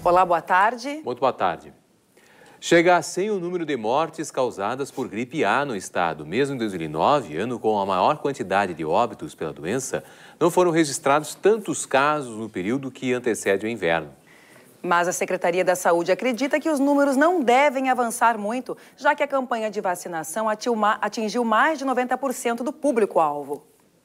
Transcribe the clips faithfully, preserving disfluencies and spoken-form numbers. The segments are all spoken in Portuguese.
Olá, boa tarde. Muito boa tarde. Chega a cem o número de mortes causadas por gripe A no estado. Mesmo em dois mil e nove, ano com a maior quantidade de óbitos pela doença, não foram registrados tantos casos no período que antecede o inverno. Mas a Secretaria da Saúde acredita que os números não devem avançar muito, já que a campanha de vacinação atingiu mais de noventa por cento do público-alvo.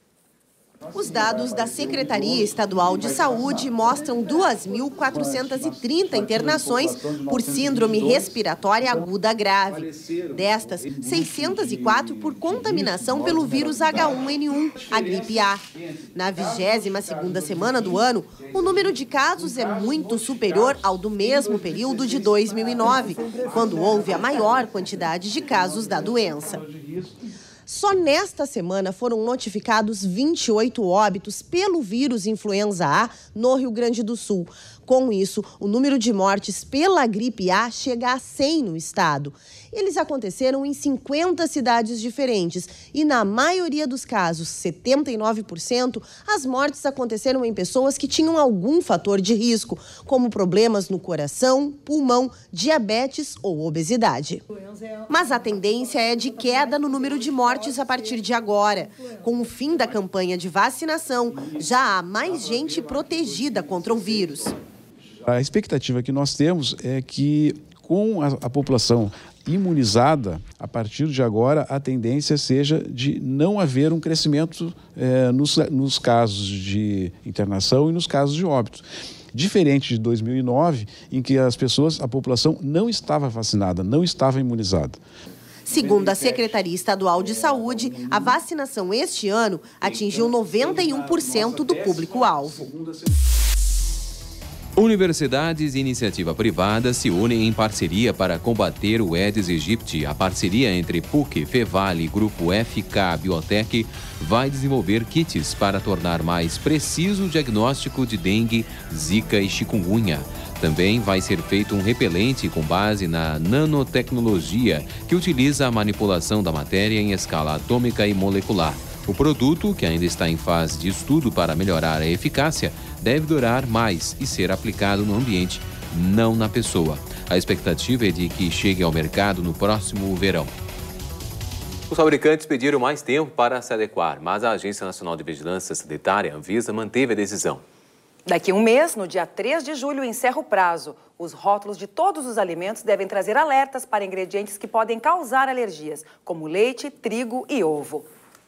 Os dados da Secretaria Estadual de Saúde mostram duas mil quatrocentas e trinta internações por síndrome respiratória aguda grave. Destas, seiscentas e quatro por contaminação pelo vírus H um N um, a gripe A. Na vigésima segunda semana do ano, o número de casos é muito superior ao do mesmo período de dois mil e nove, quando houve a maior quantidade de casos da doença. Só nesta semana foram notificados vinte e oito óbitos pelo vírus influenza A no Rio Grande do Sul. Com isso, o número de mortes pela gripe A chega a cem no estado. Eles aconteceram em cinquenta cidades diferentes e, na maioria dos casos, setenta e nove por cento, as mortes aconteceram em pessoas que tinham algum fator de risco, como problemas no coração, pulmão, diabetes ou obesidade. Mas a tendência é de queda no número de mortes a partir de agora. Com o fim da campanha de vacinação, já há mais gente protegida contra o vírus. A expectativa que nós temos é que, com a, a população imunizada, a partir de agora, a tendência seja de não haver um crescimento é, nos, nos casos de internação e nos casos de óbito. Diferente de dois mil e nove, em que as pessoas, a população não estava vacinada, não estava imunizada. Segundo a Secretaria Estadual de Saúde, a vacinação este ano atingiu noventa e um por cento do público-alvo. Universidades e iniciativa privada se unem em parceria para combater o Aedes aegypti. A parceria entre P U C, Fevale e Grupo F K Biotech vai desenvolver kits para tornar mais preciso o diagnóstico de dengue, zika e chikungunya. Também vai ser feito um repelente com base na nanotecnologia, que utiliza a manipulação da matéria em escala atômica e molecular. O produto, que ainda está em fase de estudo para melhorar a eficácia, deve durar mais e ser aplicado no ambiente, não na pessoa. A expectativa é de que chegue ao mercado no próximo verão. Os fabricantes pediram mais tempo para se adequar, mas a Agência Nacional de Vigilância Sanitária, Anvisa, manteve a decisão. Daqui a um mês, no dia três de julho, encerra o prazo. Os rótulos de todos os alimentos devem trazer alertas para ingredientes que podem causar alergias, como leite, trigo e ovo.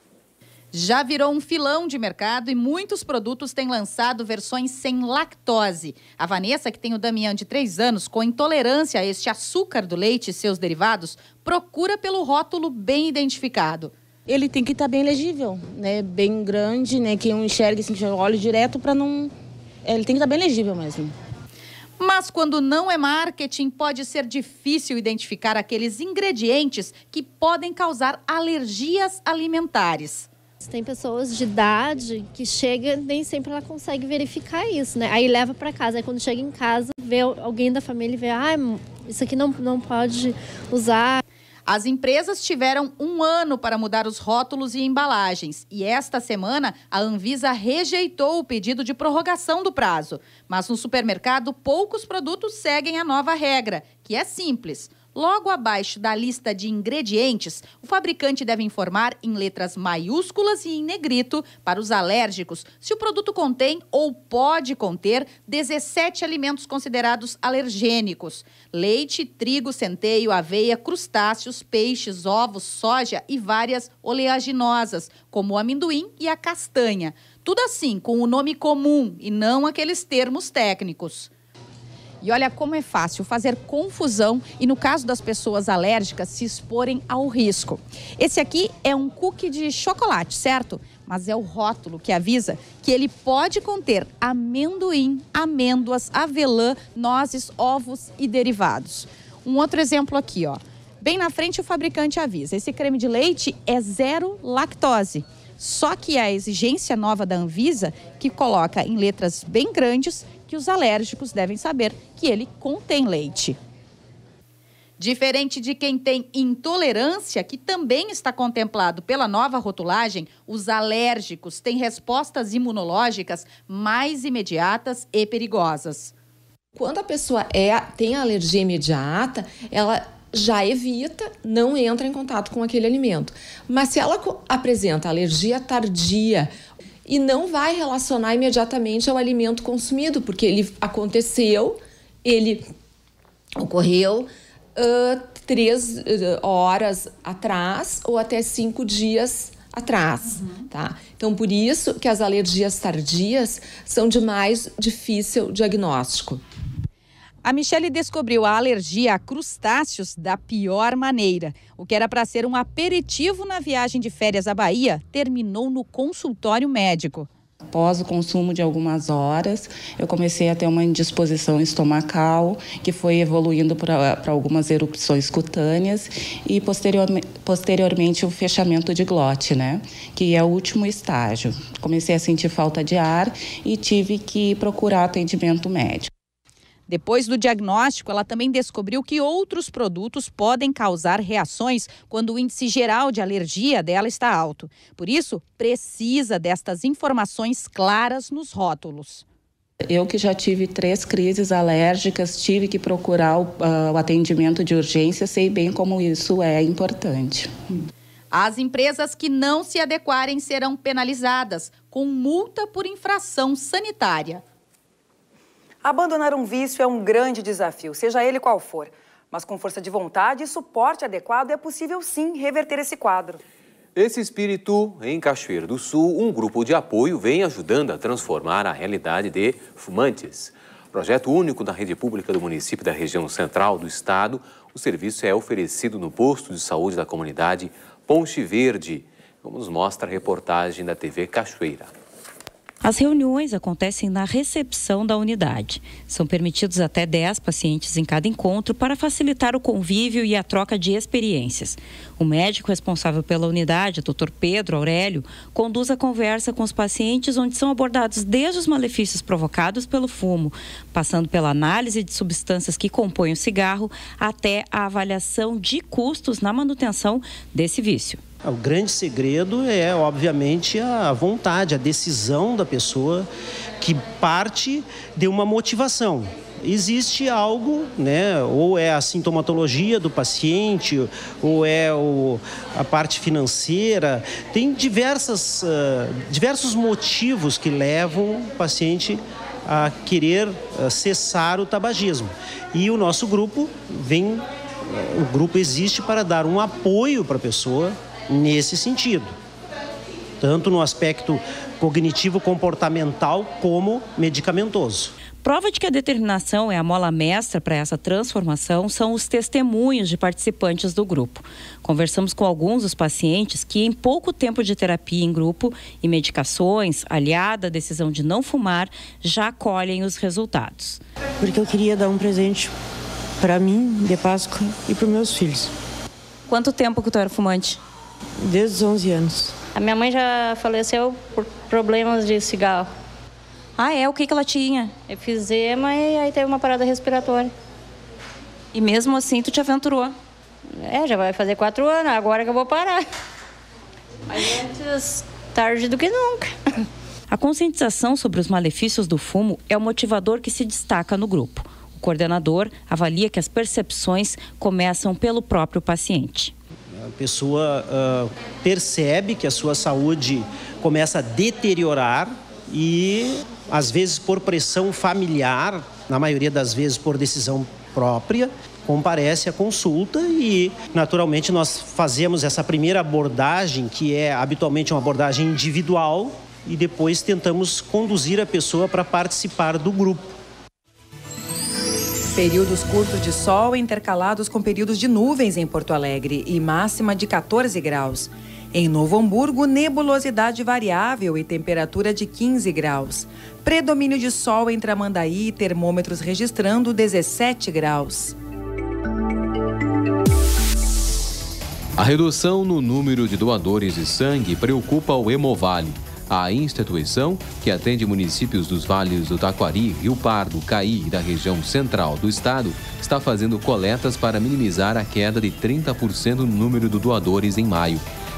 Já virou um filão de mercado e muitos produtos têm lançado versões sem lactose. A Vanessa, que tem o Damião de três anos, com intolerância a este açúcar do leite e seus derivados, procura pelo rótulo bem identificado. Ele tem que estar bem legível, né? Bem grande, né? Que eu enxergue assim, que eu olho direto para não... Ele tem que estar bem legível mesmo. Mas quando não é marketing, pode ser difícil identificar aqueles ingredientes que podem causar alergias alimentares. Tem pessoas de idade que chega, nem sempre ela consegue verificar isso, né? Aí leva para casa, aí quando chega em casa, vê alguém da família e vê, ah, isso aqui não, não pode usar. As empresas tiveram um ano para mudar os rótulos e embalagens. E esta semana, a Anvisa rejeitou o pedido de prorrogação do prazo. Mas no supermercado, poucos produtos seguem a nova regra, que é simples. Logo abaixo da lista de ingredientes, o fabricante deve informar em letras maiúsculas e em negrito para os alérgicos se o produto contém ou pode conter dezessete alimentos considerados alergênicos: leite, trigo, centeio, aveia, crustáceos, peixes, ovos, soja e várias oleaginosas, como o amendoim e a castanha. Tudo assim, com o nome comum e não aqueles termos técnicos. E olha como é fácil fazer confusão e, no caso das pessoas alérgicas, se exporem ao risco. Esse aqui é um cookie de chocolate, certo? Mas é o rótulo que avisa que ele pode conter amendoim, amêndoas, avelã, nozes, ovos e derivados. Um outro exemplo aqui, ó. Bem na frente o fabricante avisa, esse creme de leite é zero lactose. Só que a exigência nova da Anvisa, que coloca em letras bem grandes, que os alérgicos devem saber que ele contém leite. Diferente de quem tem intolerância, que também está contemplado pela nova rotulagem, os alérgicos têm respostas imunológicas mais imediatas e perigosas. Quando a pessoa é, tem alergia imediata, ela já evita, não entra em contato com aquele alimento. Mas se ela apresenta alergia tardia e não vai relacionar imediatamente ao alimento consumido, porque ele aconteceu, ele ocorreu uh, três horas atrás ou até cinco dias atrás, uhum. tá? Então, por isso que as alergias tardias são de mais difícil diagnóstico. A Michele descobriu a alergia a crustáceos da pior maneira. O que era para ser um aperitivo na viagem de férias à Bahia, terminou no consultório médico. Após o consumo de algumas horas, eu comecei a ter uma indisposição estomacal, que foi evoluindo para algumas erupções cutâneas e posterior, posteriormente o fechamento de glote, né? Que é o último estágio. Comecei a sentir falta de ar e tive que procurar atendimento médico. Depois do diagnóstico, ela também descobriu que outros produtos podem causar reações quando o índice geral de alergia dela está alto. Por isso, precisa destas informações claras nos rótulos. Eu que já tive três crises alérgicas, tive que procurar o, uh, o atendimento de urgência, sei bem como isso é importante. As empresas que não se adequarem serão penalizadas com multa por infração sanitária. Abandonar um vício é um grande desafio, seja ele qual for. Mas com força de vontade e suporte adequado é possível sim reverter esse quadro. Esse espírito, em Cachoeira do Sul, um grupo de apoio vem ajudando a transformar a realidade de fumantes. Projeto único na rede pública do município da região central do estado, o serviço é oferecido no posto de saúde da comunidade Ponte Verde, como nos mostra a reportagem da T V Cachoeira. As reuniões acontecem na recepção da unidade. São permitidos até dez pacientes em cada encontro para facilitar o convívio e a troca de experiências. O médico responsável pela unidade, doutor Pedro Aurélio, conduz a conversa com os pacientes, onde são abordados desde os malefícios provocados pelo fumo, passando pela análise de substâncias que compõem o cigarro, até a avaliação de custos na manutenção desse vício. O grande segredo é, obviamente, a vontade, a decisão da pessoa, que parte de uma motivação. Existe algo, né? Ou é a sintomatologia do paciente, ou é o, a parte financeira. Tem diversas, uh, diversos motivos que levam o paciente a querer uh, cessar o tabagismo. E o nosso grupo vem, uh, o grupo existe para dar um apoio para a pessoa nesse sentido, tanto no aspecto cognitivo-comportamental como medicamentoso. Prova de que a determinação é a mola mestra para essa transformação são os testemunhos de participantes do grupo. Conversamos com alguns dos pacientes que, em pouco tempo de terapia em grupo e medicações, aliada à decisão de não fumar, já colhem os resultados. Porque eu queria dar um presente para mim, de Páscoa, e para os meus filhos. Quanto tempo que tu era fumante? Desde os onze anos. A minha mãe já faleceu por problemas de cigarro. Ah, é? O que que ela tinha? Efizema e aí teve uma parada respiratória. E mesmo assim tu te aventurou? É, já vai fazer quatro anos, agora que eu vou parar. Mas antes, tarde do que nunca. A conscientização sobre os malefícios do fumo é o motivador que se destaca no grupo. O coordenador avalia que as percepções começam pelo próprio paciente. A pessoa uh, percebe que a sua saúde começa a deteriorar e, às vezes, por pressão familiar, na maioria das vezes por decisão própria, comparece à consulta e, naturalmente, nós fazemos essa primeira abordagem, que é habitualmente uma abordagem individual, e depois tentamos conduzir a pessoa para participar do grupo. Períodos curtos de sol intercalados com períodos de nuvens em Porto Alegre e máxima de quatorze graus. Em Novo Hamburgo, nebulosidade variável e temperatura de quinze graus. Predomínio de sol em Tramandaí e termômetros registrando dezessete graus. A redução no número de doadores de sangue preocupa o Hemovale. A instituição, que atende municípios dos vales do Taquari, Rio Pardo, Caí e da região central do estado, está fazendo coletas para minimizar a queda de trinta por cento no número de doadores em maio.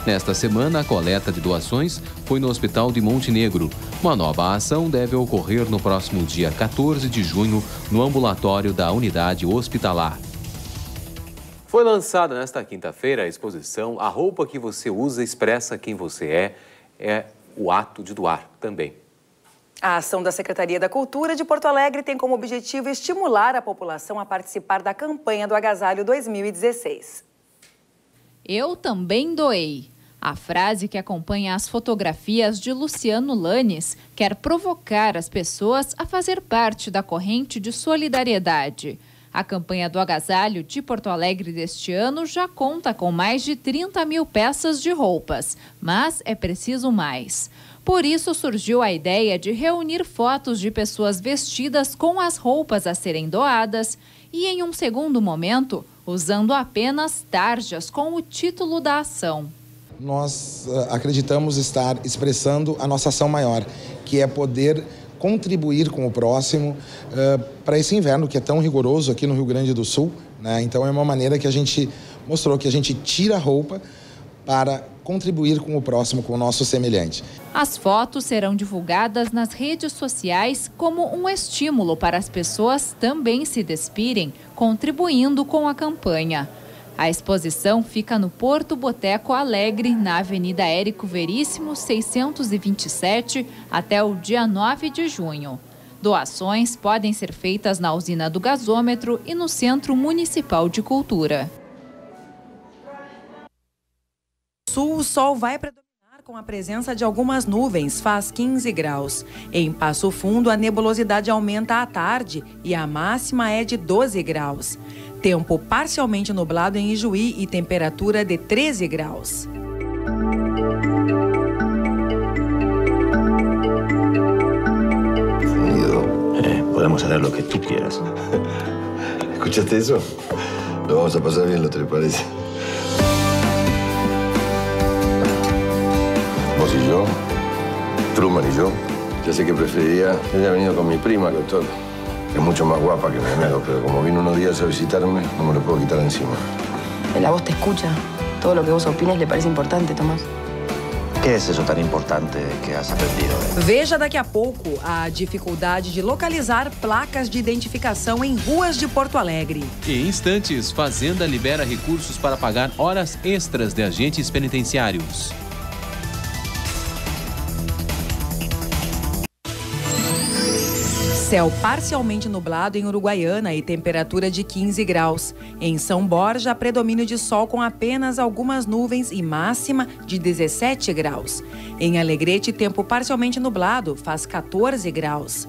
Nesta semana, a coleta de doações foi no Hospital de Montenegro. Uma nova ação deve ocorrer no próximo dia quatorze de junho, no ambulatório da unidade hospitalar. Foi lançada nesta quinta-feira a exposição A Roupa que Você Usa Expressa Quem Você É. É o ato de doar também. A ação da Secretaria da Cultura de Porto Alegre tem como objetivo estimular a população a participar da campanha do Agasalho dois mil e dezesseis. Eu também doei. A frase que acompanha as fotografias de Luciano Lanes quer provocar as pessoas a fazer parte da corrente de solidariedade. A campanha do Agasalho de Porto Alegre deste ano já conta com mais de trinta mil peças de roupas, mas é preciso mais. Por isso surgiu a ideia de reunir fotos de pessoas vestidas com as roupas a serem doadas e, em um segundo momento, usando apenas tarjas com o título da ação. Nós uh, acreditamos estar expressando a nossa ação maior, que é poder contribuir com o próximo uh, para esse inverno que é tão rigoroso aqui no Rio Grande do Sul, né? Então é uma maneira que a gente mostrou que a gente tira a roupa para contribuir com o próximo, com o nosso semelhante. As fotos serão divulgadas nas redes sociais como um estímulo para as pessoas também se despirem, contribuindo com a campanha. A exposição fica no Porto Boteco Alegre, na Avenida Érico Veríssimo, seiscentos e vinte e sete, até o dia nove de junho. Doações podem ser feitas na usina do gasômetro e no Centro Municipal de Cultura. Sul, o sol vai predominar com a presença de algumas nuvens, faz quinze graus. Em Passo Fundo, a nebulosidade aumenta à tarde e a máxima é de doze graus. Tempo parcialmente nublado em Ijuí e temperatura de treze graus. Eh, podemos hacer lo que tú quieras. ¿Escuchaste eso? Lo vamos a pasar bien, ¿no te parece? Vos y yo, Truman y yo, ya sé que preferiría que haya venido con mi prima, doctor. Es mucho más guapa que mi amigo, pero como vino unos días a visitarme, no me lo puedo quitar encima. La voz te escucha. Todo lo que vos opines le parece importante, Tomás. ¿Qué es eso tan importante que has aprendido? Veja daqui a pouco a dificuldade de localizar placas de identificação em ruas de Porto Alegre. Em instantes, Fazenda libera recursos para pagar horas extras de agentes penitenciários. Céu parcialmente nublado em Uruguaiana e temperatura de quinze graus. Em São Borja, predomínio de sol com apenas algumas nuvens e máxima de dezessete graus. Em Alegrete, tempo parcialmente nublado, faz quatorze graus.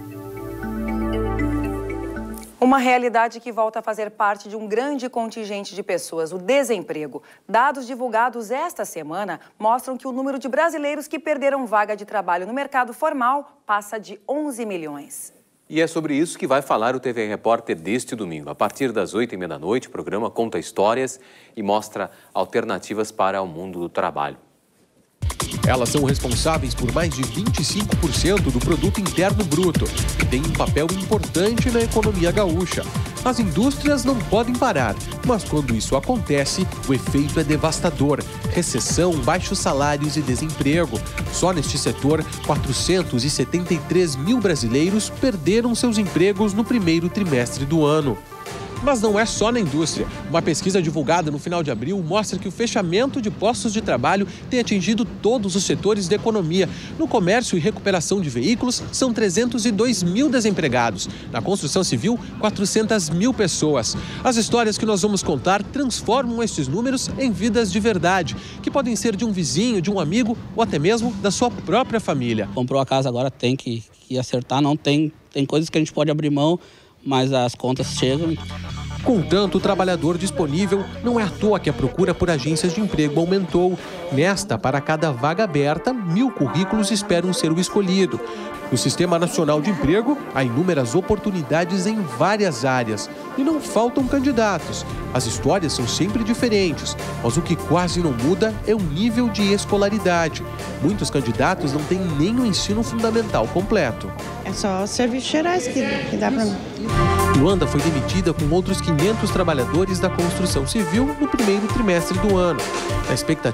Uma realidade que volta a fazer parte de um grande contingente de pessoas, o desemprego. Dados divulgados esta semana mostram que o número de brasileiros que perderam vaga de trabalho no mercado formal passa de onze milhões. E é sobre isso que vai falar o T V Repórter deste domingo. A partir das oito e meia da noite, o programa conta histórias e mostra alternativas para o mundo do trabalho. Elas são responsáveis por mais de vinte e cinco por cento do produto interno bruto e têm um papel importante na economia gaúcha. As indústrias não podem parar, mas quando isso acontece, o efeito é devastador. Recessão, baixos salários e desemprego. Só neste setor, quatrocentos e setenta e três mil brasileiros perderam seus empregos no primeiro trimestre do ano. Mas não é só na indústria. Uma pesquisa divulgada no final de abril mostra que o fechamento de postos de trabalho tem atingido todos os setores da economia. No comércio e recuperação de veículos, são trezentos e dois mil desempregados. Na construção civil, quatrocentas mil pessoas. As histórias que nós vamos contar transformam estes números em vidas de verdade, que podem ser de um vizinho, de um amigo ou até mesmo da sua própria família. Comprou a casa, agora tem que, que acertar, não tem, tem coisas que a gente pode abrir mão, mas as contas chegam. Com tanto trabalhador disponível, não é à toa que a procura por agências de emprego aumentou. Nesta, para cada vaga aberta, mil currículos esperam ser o escolhido. No Sistema Nacional de Emprego, há inúmeras oportunidades em várias áreas e não faltam candidatos. As histórias são sempre diferentes, mas o que quase não muda é o nível de escolaridade. Muitos candidatos não têm nem o ensino fundamental completo. É só serviços gerais que, que dá para mim. Luanda foi demitida com outros quinhentos trabalhadores da construção civil no primeiro trimestre do ano. Na expectativa de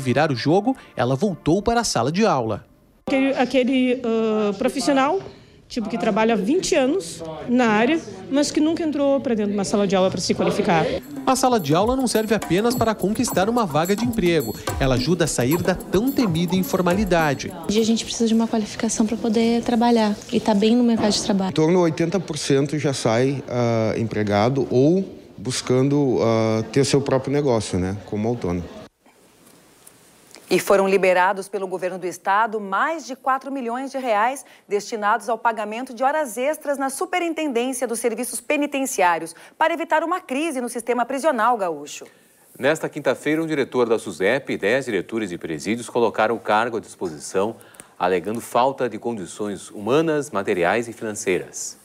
virar o jogo, ela voltou para a sala de aula. Aquele, aquele uh, profissional, tipo que trabalha há vinte anos na área, mas que nunca entrou para dentro de uma sala de aula para se qualificar. A sala de aula não serve apenas para conquistar uma vaga de emprego. Ela ajuda a sair da tão temida informalidade. Hoje a gente precisa de uma qualificação para poder trabalhar e estar bem no mercado de trabalho. Em torno de oitenta por cento já sai uh, empregado ou buscando uh, ter seu próprio negócio, né, como autônomo. E foram liberados pelo governo do estado mais de quatro milhões de reais destinados ao pagamento de horas extras na Superintendência dos Serviços Penitenciários para evitar uma crise no sistema prisional gaúcho. Nesta quinta-feira, um diretor da SUSEP e dez diretores de presídios colocaram o cargo à disposição, alegando falta de condições humanas, materiais e financeiras.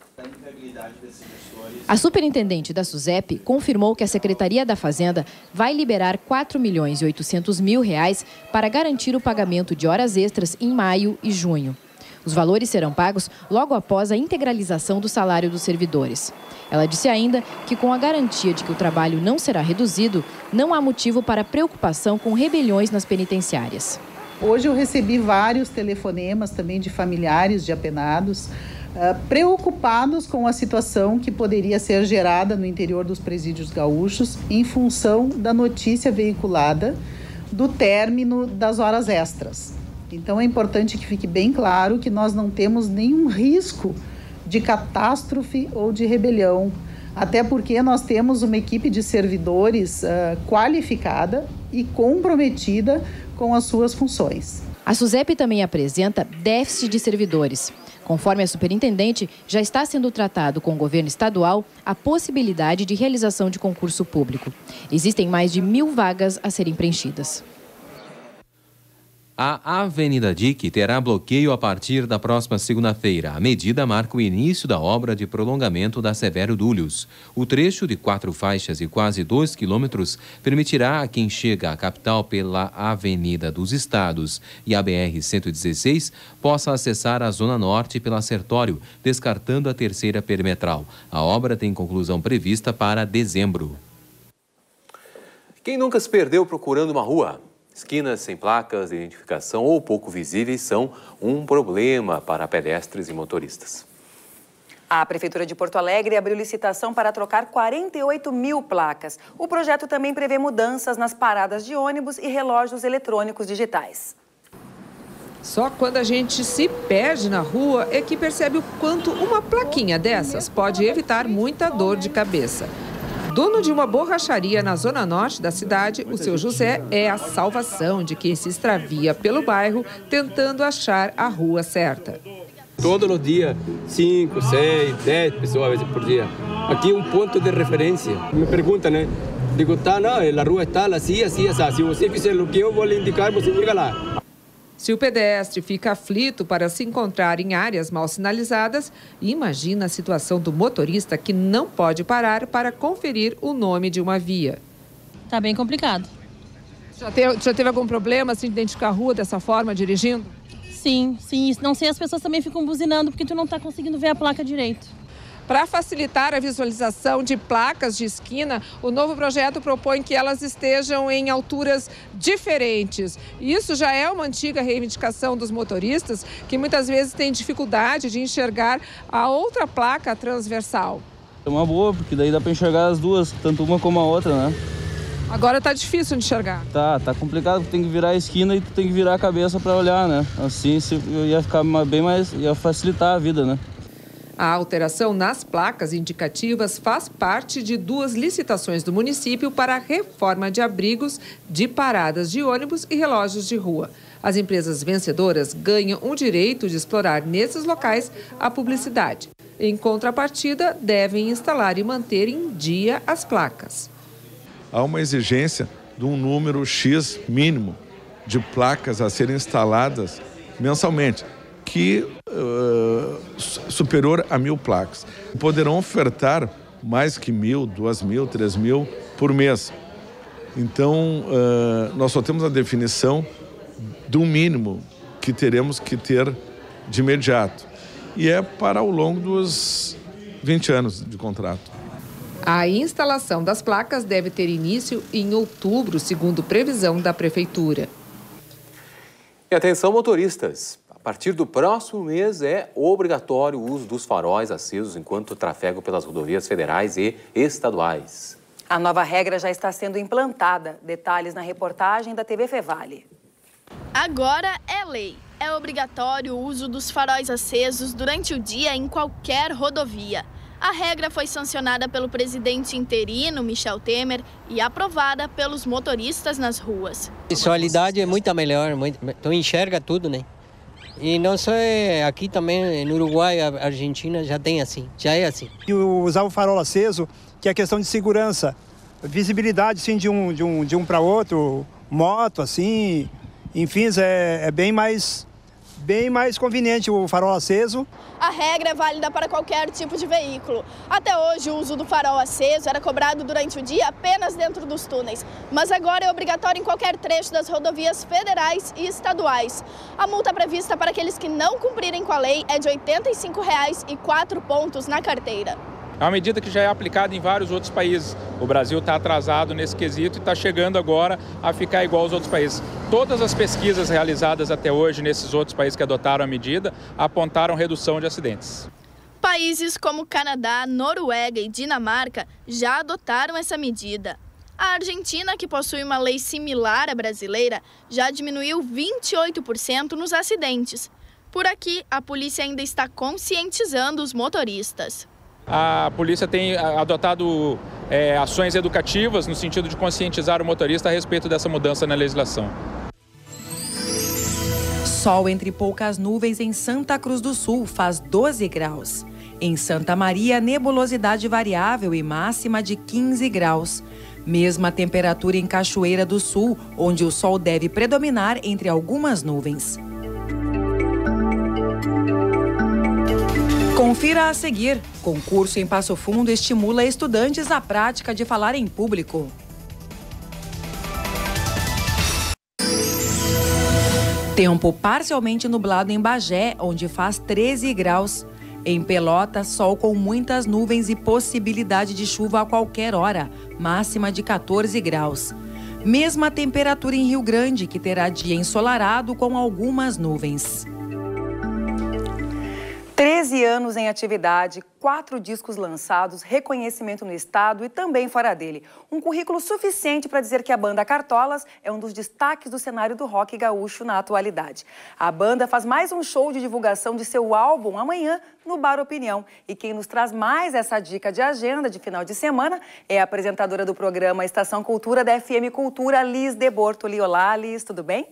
A superintendente da SUSEP confirmou que a Secretaria da Fazenda vai liberar quatro milhões e oitocentos mil reais para garantir o pagamento de horas extras em maio e junho. Os valores serão pagos logo após a integralização do salário dos servidores. Ela disse ainda que, com a garantia de que o trabalho não será reduzido, não há motivo para preocupação com rebeliões nas penitenciárias. Hoje eu recebi vários telefonemas também de familiares de apenados, Uh, preocupados com a situação que poderia ser gerada no interior dos presídios gaúchos em função da notícia veiculada do término das horas extras. Então é importante que fique bem claro que nós não temos nenhum risco de catástrofe ou de rebelião, até porque nós temos uma equipe de servidores uh, qualificada e comprometida com as suas funções. A SUSEP também apresenta déficit de servidores. Conforme a superintendente, já está sendo tratado com o governo estadual a possibilidade de realização de concurso público. Existem mais de mil vagas a serem preenchidas. A Avenida D I C terá bloqueio a partir da próxima segunda-feira. A medida marca o início da obra de prolongamento da Severo Dúlios. O trecho de quatro faixas e quase dois quilômetros permitirá a quem chega à capital pela Avenida dos Estados e a B R cento e dezesseis possa acessar a Zona Norte pela Sertório, descartando a terceira perimetral. A obra tem conclusão prevista para dezembro. Quem nunca se perdeu procurando uma rua? Esquinas sem placas de identificação ou pouco visíveis são um problema para pedestres e motoristas. A Prefeitura de Porto Alegre abriu licitação para trocar quarenta e oito mil placas. O projeto também prevê mudanças nas paradas de ônibus e relógios eletrônicos digitais. Só quando a gente se perde na rua é que percebe o quanto uma plaquinha dessas pode evitar muita dor de cabeça. Dono de uma borracharia na zona norte da cidade, o seu José é a salvação de quem se extravia pelo bairro tentando achar a rua certa. Todos os dias, cinco, seis, dez pessoas às vezes por dia. Aqui é um ponto de referência. Me perguntam, né? Digo, tá, não, a rua está assim, assim, assim. Se você fizer o que eu vou lhe indicar, você chega lá. Se o pedestre fica aflito para se encontrar em áreas mal sinalizadas, imagina a situação do motorista que não pode parar para conferir o nome de uma via. Tá bem complicado. Já teve, já teve algum problema assim, de identificar a rua dessa forma, dirigindo? Sim, sim. Não sei, as pessoas também ficam buzinando porque tu não está conseguindo ver a placa direito. Para facilitar a visualização de placas de esquina, o novo projeto propõe que elas estejam em alturas diferentes. Isso já é uma antiga reivindicação dos motoristas, que muitas vezes têm dificuldade de enxergar a outra placa transversal. É uma boa, porque daí dá para enxergar as duas, tanto uma como a outra, né? Agora tá difícil de enxergar. Tá, tá complicado, tem que virar a esquina e tu tem que virar a cabeça para olhar, né? Assim ia ficar bem mais, ia facilitar a vida, né? A alteração nas placas indicativas faz parte de duas licitações do município para a reforma de abrigos, de paradas de ônibus e relógios de rua. As empresas vencedoras ganham o direito de explorar nesses locais a publicidade. Em contrapartida, devem instalar e manter em dia as placas. Há uma exigência de um número X mínimo de placas a serem instaladas mensalmente, que uh, superior a mil placas. Poderão ofertar mais que mil, duas mil, três mil por mês. Então, uh, nós só temos a definição do mínimo que teremos que ter de imediato. E é para ao longo dos vinte anos de contrato. A instalação das placas deve ter início em outubro, segundo previsão da Prefeitura. E atenção, motoristas. A partir do próximo mês é obrigatório o uso dos faróis acesos enquanto trafegam pelas rodovias federais e estaduais. A nova regra já está sendo implantada. Detalhes na reportagem da T V Fevale. Agora é lei. É obrigatório o uso dos faróis acesos durante o dia em qualquer rodovia. A regra foi sancionada pelo presidente interino, Michel Temer, e aprovada pelos motoristas nas ruas. A visualidade é muito melhor, muito, tu enxerga tudo, né? E não só aqui também, no Uruguai, a Argentina já tem assim, já é assim. E usar o farol aceso, que é questão de segurança, visibilidade sim, de um, de um, de um para outro, moto assim, enfim, é, é bem mais... bem mais conveniente o farol aceso. A regra é válida para qualquer tipo de veículo. Até hoje, o uso do farol aceso era cobrado durante o dia apenas dentro dos túneis, mas agora é obrigatório em qualquer trecho das rodovias federais e estaduais. A multa prevista para aqueles que não cumprirem com a lei é de oitenta e cinco reais e quatro pontos na carteira. É uma medida que já é aplicada em vários outros países. O Brasil está atrasado nesse quesito e está chegando agora a ficar igual aos outros países. Todas as pesquisas realizadas até hoje nesses outros países que adotaram a medida apontaram redução de acidentes. Países como Canadá, Noruega e Dinamarca já adotaram essa medida. A Argentina, que possui uma lei similar à brasileira, já diminuiu vinte e oito por cento nos acidentes. Por aqui, a polícia ainda está conscientizando os motoristas. A polícia tem adotado é, ações educativas no sentido de conscientizar o motorista a respeito dessa mudança na legislação. Sol entre poucas nuvens em Santa Cruz do Sul, faz doze graus. Em Santa Maria, nebulosidade variável e máxima de quinze graus. Mesma temperatura em Cachoeira do Sul, onde o sol deve predominar entre algumas nuvens. Confira a seguir. Concurso em Passo Fundo estimula estudantes à prática de falar em público. Tempo parcialmente nublado em Bagé, onde faz treze graus. Em Pelotas, sol com muitas nuvens e possibilidade de chuva a qualquer hora, máxima de quatorze graus. Mesma temperatura em Rio Grande, que terá dia ensolarado com algumas nuvens. treze anos em atividade, quatro discos lançados, reconhecimento no estado e também fora dele. Um currículo suficiente para dizer que a banda Cartolas é um dos destaques do cenário do rock gaúcho na atualidade. A banda faz mais um show de divulgação de seu álbum amanhã no Bar Opinião. E quem nos traz mais essa dica de agenda de final de semana é a apresentadora do programa Estação Cultura da F M Cultura, Liz de Bortoli. Olá, Liz, tudo bem?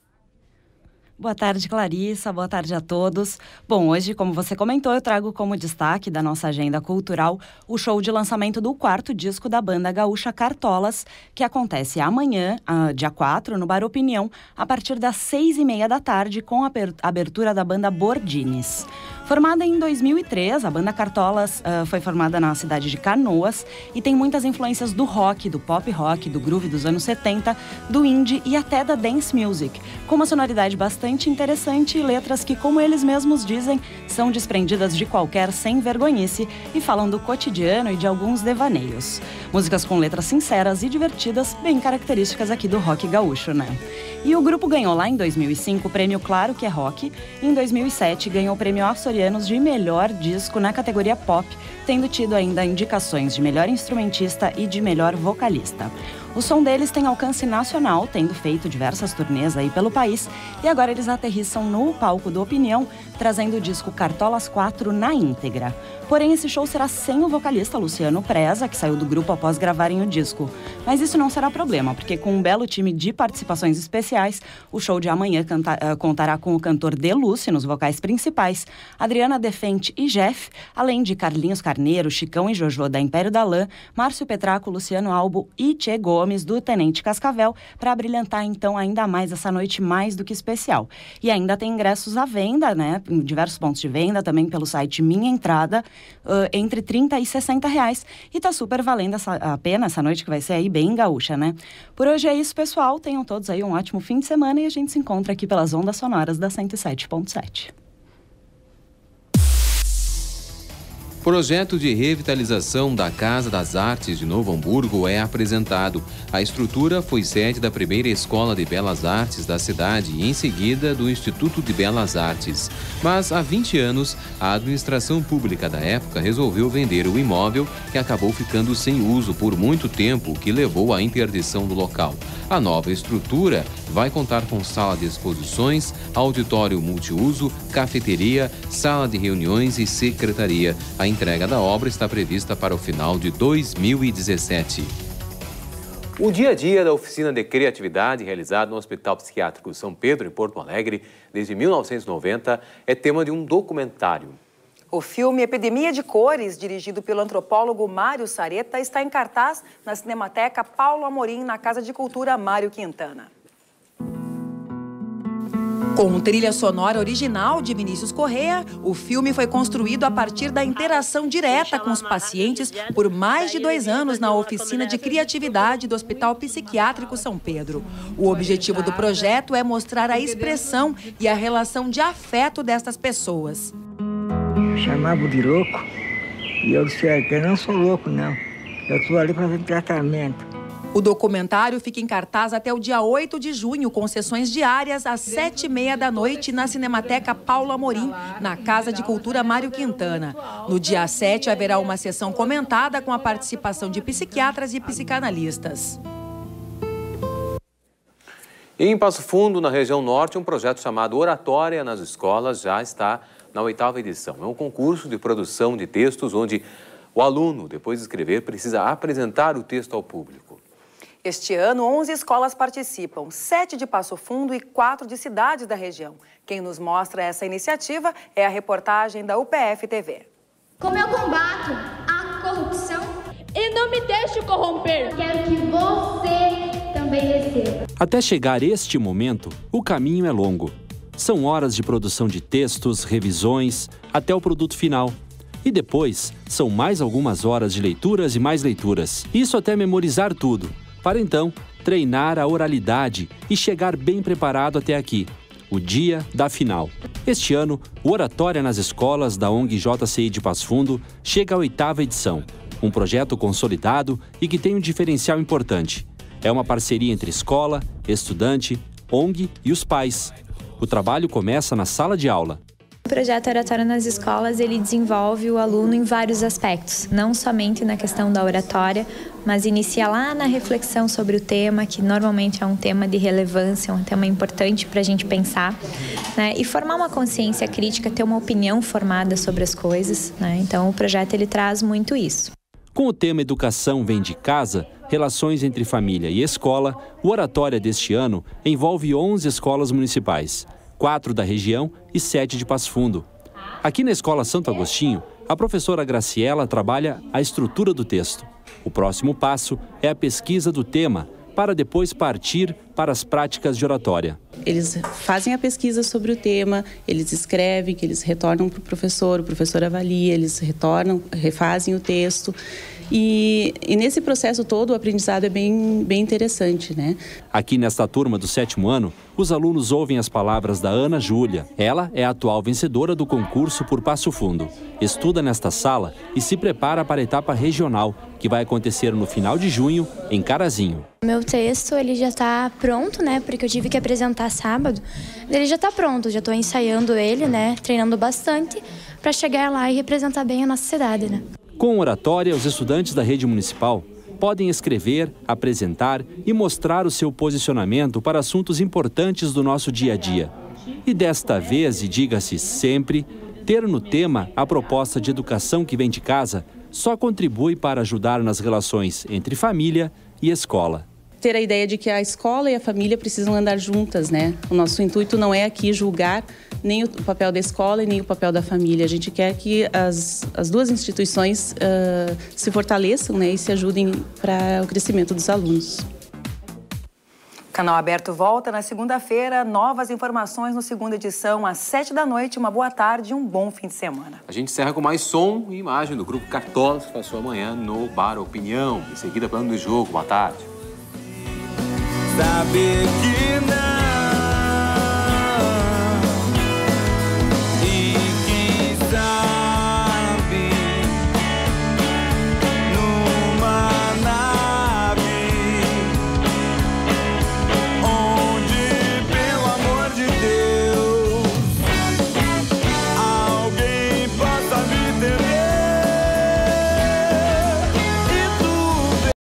Boa tarde, Clarissa. Boa tarde a todos. Bom, hoje, como você comentou, eu trago como destaque da nossa agenda cultural o show de lançamento do quarto disco da banda gaúcha Cartolas, que acontece amanhã, dia quatro, no Bar Opinião, a partir das seis e meia da tarde, com a abertura da banda Bordines. Formada em dois mil e três, a banda Cartolas uh, foi formada na cidade de Canoas e tem muitas influências do rock, do pop rock, do groove dos anos setenta, do indie e até da dance music, com uma sonoridade bastante interessante e letras que, como eles mesmos dizem, são desprendidas de qualquer sem-vergonhice e falam do cotidiano e de alguns devaneios. Músicas com letras sinceras e divertidas, bem características aqui do rock gaúcho, né? E o grupo ganhou lá em dois mil e cinco o prêmio Claro que é Rock e em dois mil e sete ganhou o prêmio Açorianos de melhor disco na categoria pop, tendo tido ainda indicações de melhor instrumentista e de melhor vocalista. O som deles tem alcance nacional, tendo feito diversas turnês aí pelo país, e agora eles aterrissam no palco do Opinião, trazendo o disco Cartolas quatro na íntegra. Porém, esse show será sem o vocalista Luciano Preza, que saiu do grupo após gravarem o disco. Mas isso não será problema, porque com um belo time de participações especiais, o show de amanhã canta, uh, contará com o cantor Delúcio nos vocais principais, Adriana Defente e Jeff, além de Carlinhos Carneiro, Chicão e Jojo da Império da Lã, Márcio Petraco, Luciano Albo e Tchê Gomes do Tenente Cascavel, para brilhantar então ainda mais essa noite mais do que especial. E ainda tem ingressos à venda, né, em diversos pontos de venda, também pelo site Minha Entrada, uh, entre trinta e sessenta reais, e tá super valendo essa, a pena essa noite, que vai ser aí bem gaúcha, né? Por hoje é isso, pessoal, tenham todos aí um ótimo fim de semana e a gente se encontra aqui pelas ondas sonoras da cento e sete ponto sete. Projeto de revitalização da Casa das Artes de Novo Hamburgo é apresentado. A estrutura foi sede da primeira Escola de Belas Artes da cidade e, em seguida, do Instituto de Belas Artes. Mas, há vinte anos, a administração pública da época resolveu vender o imóvel, que acabou ficando sem uso por muito tempo, o que levou à interdição do local. A nova estrutura vai contar com sala de exposições, auditório multiuso, cafeteria, sala de reuniões e secretaria. A entrega da obra está prevista para o final de dois mil e dezessete. O dia a dia da oficina de criatividade realizada no Hospital Psiquiátrico São Pedro, em Porto Alegre, desde mil novecentos e noventa, é tema de um documentário. O filme Epidemia de Cores, dirigido pelo antropólogo Mário Sareta, está em cartaz na Cinemateca Paulo Amorim, na Casa de Cultura Mário Quintana. Com trilha sonora original de Vinícius Correa, o filme foi construído a partir da interação direta com os pacientes por mais de dois anos na oficina de criatividade do Hospital Psiquiátrico São Pedro. O objetivo do projeto é mostrar a expressão e a relação de afeto destas pessoas. Chamavam de louco e eu disse que eu não sou louco, não. Eu estou ali fazendo tratamento. O documentário fica em cartaz até o dia oito de junho, com sessões diárias às sete e meia da noite na Cinemateca Paulo Amorim, na Casa de Cultura Mário Quintana. No dia sete haverá uma sessão comentada com a participação de psiquiatras e psicanalistas. Em Passo Fundo, na região norte, um projeto chamado Oratória nas Escolas já está na oitava edição. É um concurso de produção de textos onde o aluno, depois de escrever, precisa apresentar o texto ao público. Este ano, onze escolas participam, sete de Passo Fundo e quatro de cidades da região. Quem nos mostra essa iniciativa é a reportagem da U P F T V. Como eu combato a corrupção e não me deixe corromper. Quero que você também receba. Até chegar este momento, o caminho é longo. São horas de produção de textos, revisões, até o produto final. E depois, são mais algumas horas de leituras e mais leituras. Isso até memorizar tudo, para então treinar a oralidade e chegar bem preparado até aqui, o dia da final. Este ano, o Oratória nas Escolas da O N G J C I de Passo Fundo chega à oitava edição. Um projeto consolidado e que tem um diferencial importante. É uma parceria entre escola, estudante, O N G e os pais. O trabalho começa na sala de aula. O projeto Oratória nas Escolas, ele desenvolve o aluno em vários aspectos, não somente na questão da oratória, mas inicia lá na reflexão sobre o tema, que normalmente é um tema de relevância, um tema importante para a gente pensar, né? E formar uma consciência crítica, ter uma opinião formada sobre as coisas, né? Então o projeto ele traz muito isso. Com o tema Educação vem de casa, relações entre família e escola, o Oratória deste ano envolve onze escolas municipais. Quatro da região e sete de Passo Fundo. Aqui na Escola Santo Agostinho, a professora Graciela trabalha a estrutura do texto. O próximo passo é a pesquisa do tema, para depois partir para as práticas de oratória. Eles fazem a pesquisa sobre o tema, eles escrevem, que eles retornam para o professor, o professor avalia, eles retornam, refazem o texto. E, e nesse processo todo o aprendizado é bem, bem interessante, né? Aqui nesta turma do sétimo ano, os alunos ouvem as palavras da Ana Júlia. Ela é a atual vencedora do concurso por Passo Fundo. Estuda nesta sala e se prepara para a etapa regional, que vai acontecer no final de junho, em Carazinho. Meu texto ele já está pronto, né? Porque eu tive que apresentar sábado. Ele já está pronto, já estou ensaiando ele, né? Treinando bastante para chegar lá e representar bem a nossa cidade, né? Com oratória, os estudantes da rede municipal podem escrever, apresentar e mostrar o seu posicionamento para assuntos importantes do nosso dia a dia. E desta vez, e diga-se sempre, ter no tema a proposta de educação que vem de casa só contribui para ajudar nas relações entre família e escola. Ter a ideia de que a escola e a família precisam andar juntas, né? O nosso intuito não é aqui julgar nem o papel da escola e nem o papel da família. A gente quer que as, as duas instituições uh, se fortaleçam, né, e se ajudem para o crescimento dos alunos. O Canal Aberto volta na segunda-feira. Novas informações no segunda edição, às sete da noite. Uma boa tarde e um bom fim de semana. A gente encerra com mais som e imagem do Grupo Cartola, que passou amanhã no Bar Opinião. Em seguida, plano do jogo. Boa tarde. Saber que não